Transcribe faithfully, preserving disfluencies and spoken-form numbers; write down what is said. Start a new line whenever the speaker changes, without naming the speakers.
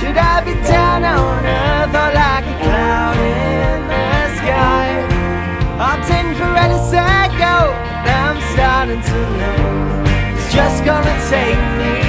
Should I be down on earth or like a cloud in the sky? Opting for any set go, now I'm starting to know it's just gonna take me